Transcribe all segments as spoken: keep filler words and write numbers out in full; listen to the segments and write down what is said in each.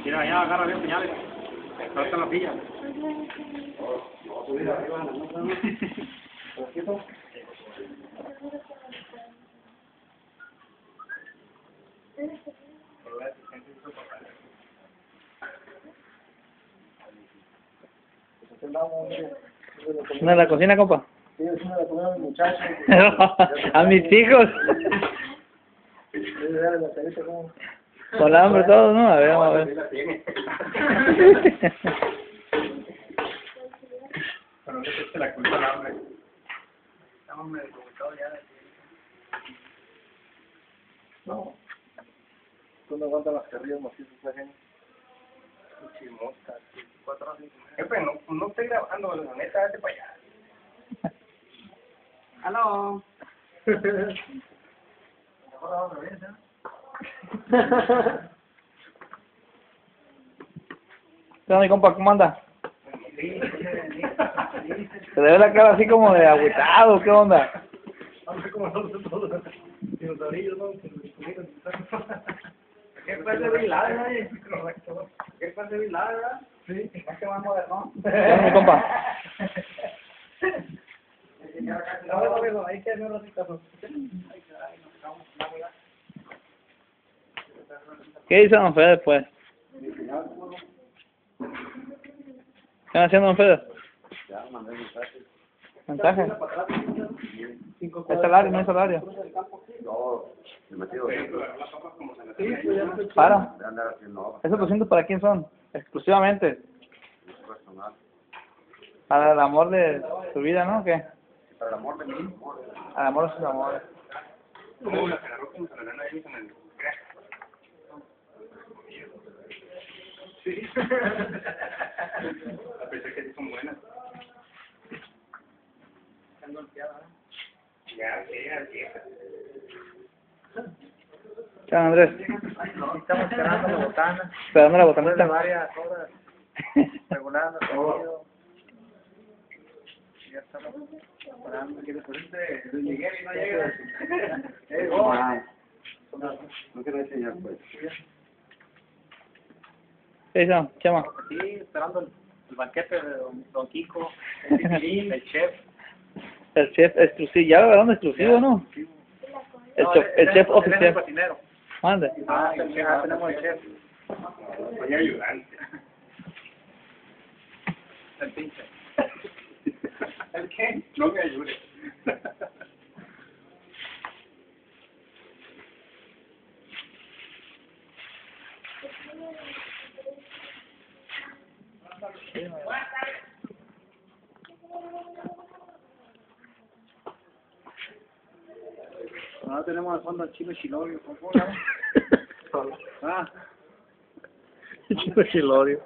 Mira, allá agarra bien señales. Falta la silla. Subir arriba, no, no. ¿Una de la cocina, compa? Sí, es una de la comida a mis muchachos. A mis hijos. Con hambre todo, ¿no? A ver, vamos a ver. Pero no se la culpa al hambre. Estamos medio complicados ya. No. Tú no aguantas las carrillas macizas, esa gente. Chismosas. Cuatro horas. Jefe, no, no estoy grabando, la neta, vete para allá. Aló. ¿Qué onda, mi compa? ¿Cómo anda? Se le ve la cara así como de agüitado, ¿qué onda? Hombre, como nosotros todos. Dinosaurios, ¿no? ¿Qué fue de Vilada, eh? Correcto. ¿Qué fue de Vilada? Sí. Es que más moderno. ¿Qué onda, mi compa? No, no, no, hay que hacer un ratito. ¿Qué dice don Fede después? ¿Qué están haciendo, don Fede? Ya, mandé mensajes. ¿Mensaje? ¿Es salario? ¿No hay salario? No, me metido. ¿Para? ¿Esos doscientos para quién son? Exclusivamente. Para el amor de su vida, ¿no? ¿Qué? Para el amor de mí. Al amor de sus amores. Como la agarró como se la dan a ellos en el crack. Sí. A pesar que son buenas. Están golpeadas, ¿no? Ya, ya, ya. ¿Qué onda, Andrés? Estamos esperando la botana. Esperando la Después de botanita. varias horas regulando el sonido. Ya estamos esperando que después de llegué y no llega. Eh, oh. No quiero enseñar, pues. ¿Qué dice, Chema? Sí, esperando el, el banquete de don, don Kiko, el Pitilín, el chef. El chef exclusivo, ya lo verán exclusivo, ¿no? El, No, chef, el chef el oficial. cocinero. Mande. Ah, el chef, ah, tenemos el chef. Soy ayudante. El pinche. ¿El qué? No me ayude. Ahora tenemos al fondo al chino chilorio. ¿Cómo se llama? Ah. Chico chilorio.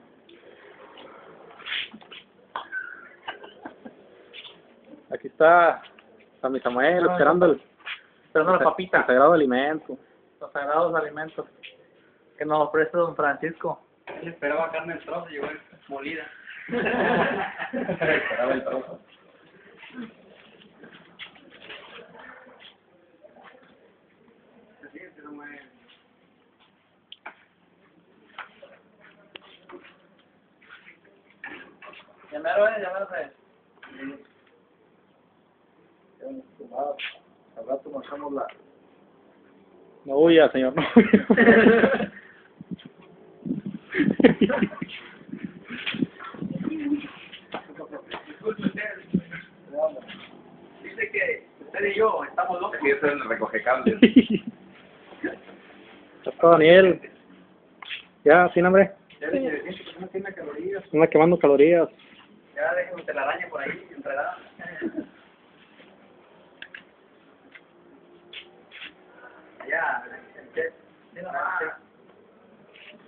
Aquí está San Misamuel esperando el, Esperando la papita. el sagrado alimento. Los sagrados alimentos. Que nos ofrece don Francisco. Él esperaba carne en trozo y llegó molida. Esperaba el trozo. Ya me lo ves, ya me lo ves. Al rato marcamos la... No huya, señor, no huya. Dice que usted y yo estamos locos. Y eso es el recoge cables. Está Daniel. Ya, sin hambre. Ya le dije que no tiene calorías. Anda quemando calorías. Ya déjame te la araña por ahí, enredada. Ya, el chef.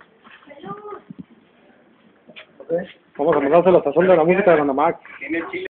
Vamos a mandarse la sazón de la música de Bandamax. Tiene chile.